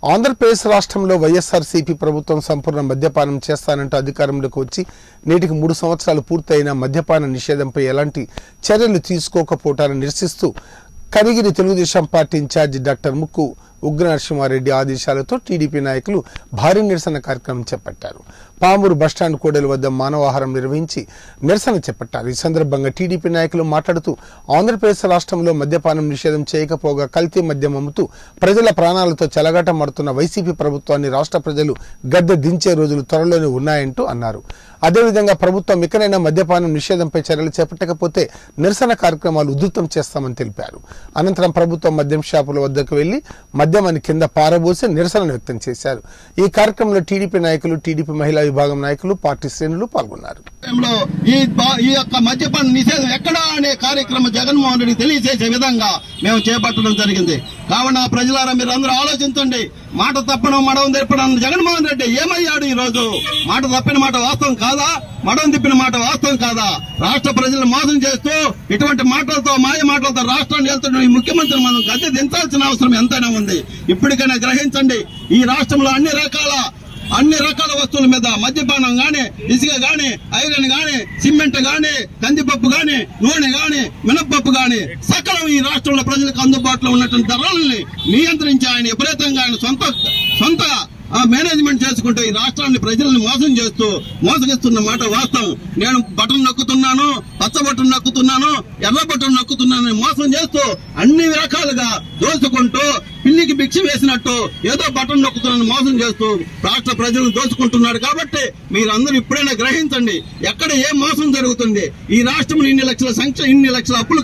ఆంధ్రప్రదేశ్ రాష్ట్రంలో వైఎస్ఆర్సీపీ ప్రభుత్వం సంపూర్ణ మద్యపానం చేస్తానంటూ అధికారంలోకి వచ్చి నేటికి 3 సంవత్సరాలు పూర్తయిన మద్యపాన నిషేధంపై ఎలాంటి చర్యలు తీసుకోకపోవటాన్ని నిరసిస్తూ Kanigiri Telugu Desam party incharge doctor ముక్కు ఉగ్ర నరసింహారెడ్డి ఆదేశాలతో టీడీపీ నాయకులు భారీ నిరసన కార్యక్రమం చేపట్టారు. పామూరు బస్టాండ్ కూడలి వద్ద మానవాహారం నిర్వహించి నిరసన చేపట్టారు. ఈ సందర్భంగా టీడీపీ నాయకులు మాట్లాడుతూ ఆంధ్రప్రదేశ్ రాష్ట్రంలో మద్యపానం నిషేధం చేయకపోగా కల్తీ మద్యం అమ్ముతూ ప్రజల ప్రాణాలతో చెలగాటమాడుతున్న వైసీపీ ప్రభుత్వాన్ని రాష్ట్ర ప్రజలు గద్దె దించే రోజులు త్వరలోనే ఉన్నాయంటూ అన్నారు. అదేవిధంగా ప్రభుత్వం ఇకనైనా మద్యపానం నిషేధంపై చర్యలు చేపట్టకపోతే నిరసన కార్యక్రమాలు ఉధృతం చేస్తామని తెలిపారు. అనంతరం ప్రభుత్వం మద్యం షాపుల వద్దకు వెళ్లి మద్యమని కింద పారబోసి నిరసన వ్యక్తం చేశారు. ఈ కార్యక్రమంలో టీడీపీ నాయకులు, టీడీపీ మహిళా విభాగం నాయకులు, పార్టీ శ్రేణులు పాల్గొన్నారు. ఈ యొక్క మద్యపాన నిషేధం ఎక్కడా అనే కార్యక్రమం జగన్మోహన్ రెడ్డి తెలియజేసే విధంగా మేము చేపట్టడం జరిగింది. కావున ప్రజలారా మీరు అందరూ ఆలోచించండి. మాట తప్పడం మడవం తిప్పడం జగన్మోహన్ రెడ్డి ఏమయ్యాడు? ఈ రోజు మాట తప్పిన మాట వాస్తవం కాదా? మడవం తిప్పిన మాట వాస్తవం కాదా? రాష్ట్ర ప్రజలను మోసం చేస్తూ ఇటువంటి మాటలతో, మాయ మాటలతో రాష్ట్రాన్ని వెళ్తున్న ఈ ముఖ్యమంత్రి మనం గద్దె దించాల్సిన అవసరం ఎంతైనా ఉంది. ఇప్పటికైనా గ్రహించండి. ఈ రాష్ట్రంలో అన్ని రకాల వస్తువుల మీద మద్యపానం గాని, ఇసుక గాని, ఐరన్ గాని, సిమెంట్ గాని, కందిపప్పు గాని, నూనె గాని, మినపప్పు గాని సకలం ఈ రాష్ట్రంలో ప్రజలకు అందుబాటులో ఉన్నటువంటి ధరల్ని నియంత్రించి ఆయన విపరీతంగా ఆయన సొంత మేనేజ్మెంట్ చేసుకుంటే ఈ రాష్ట్రాన్ని ప్రజలను మోసగిస్తున్న మాట వాస్తవం. నేను బటన్ నొక్కుతున్నాను, పచ్చ బటన్ నొక్కుతున్నాను, ఎర్ర బటన్ నొక్కుతున్నాను మోసం చేస్తూ అన్ని రకాలుగా దోచుకుంటూ పిల్లికి భిక్ష వేసినట్టు ఏదో బటన్ నొక్కుతున్నాను మోసం చేస్తూ రాష్ట్ర ప్రజలను దోచుకుంటున్నాడు. కాబట్టి మీరందరూ ఇప్పుడైనా గ్రహించండి, ఎక్కడ ఏ మోసం జరుగుతుంది. ఈ రాష్ట్రంలో ఇన్ని లక్షల అప్పులు